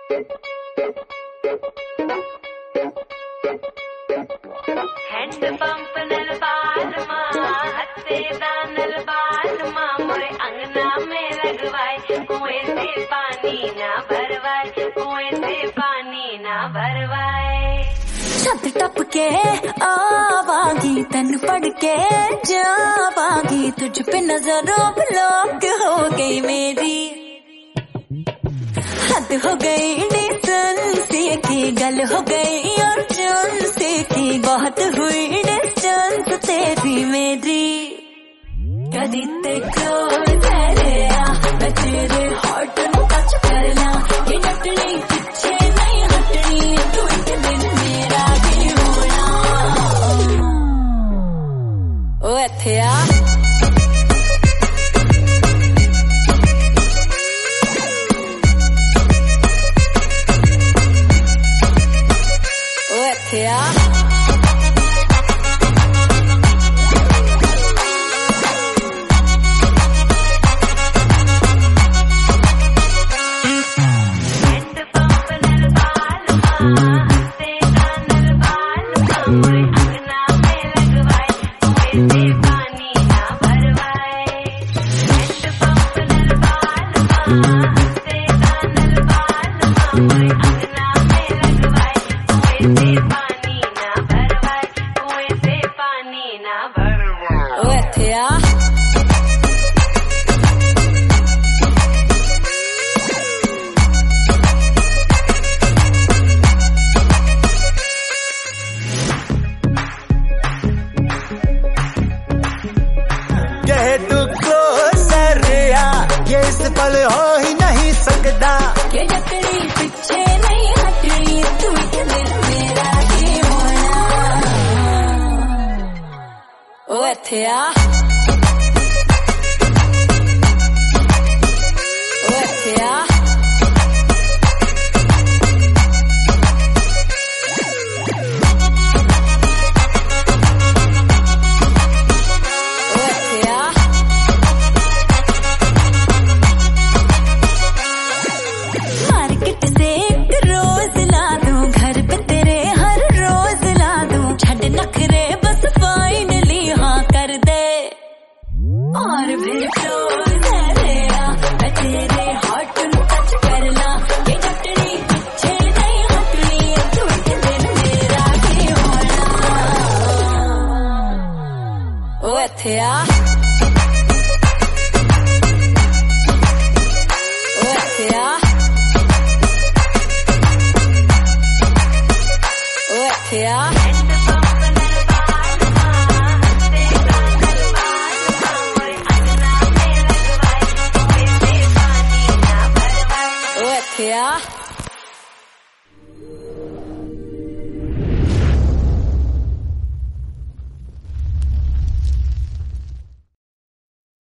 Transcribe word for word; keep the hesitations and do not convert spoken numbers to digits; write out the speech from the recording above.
Hand pump नल बाल माँ हत्ते दानल बाल माँ मोरे अंगना में लगवाए कुएं से पानी ना भरवाए कुएं से पानी ना भरवाए। छत टप के आवागी तन पढ़ के जावागी तुझ पे नजरों ब्लॉक हो गई मेरी हद हो गई डिस्टेंस की गल हो गई और से की बहुत हुई डिस्टेंस तेरी मेरी कदी ते क्लोज है मैं तेरे हार्ट में टच करना ये डटनी पीछे नहीं हटनी तू एक दिन मेरा भी होना ओ इत्थे आ Yeah. इस पल हो ही नहीं सकता ये जकड़ी पीछे नहीं हटनी तू एक दिन मेरा ही होना ओ इत्थे आ ओ इत्थे आ और फिर क्लोज है मैं तेरे हार्ट में टच करना ये डटनी पीछे नहीं हटनी तू एक दिन मेरा ही होना ओ इत्थे आ ओ इत्थे आ ओ इत्थे आ